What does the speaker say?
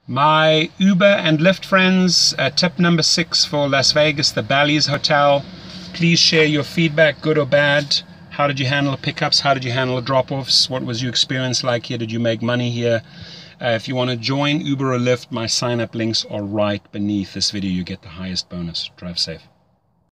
My Uber and Lyft friends, tip number 6 for Las Vegas, the Bally's Hotel. Please share your feedback, good or bad. How did you handle pickups? How did you handle drop-offs? What was your experience like here? Did you make money here? If you want to join Uber or Lyft, my sign-up links are right beneath this video. You get the highest bonus. Drive safe.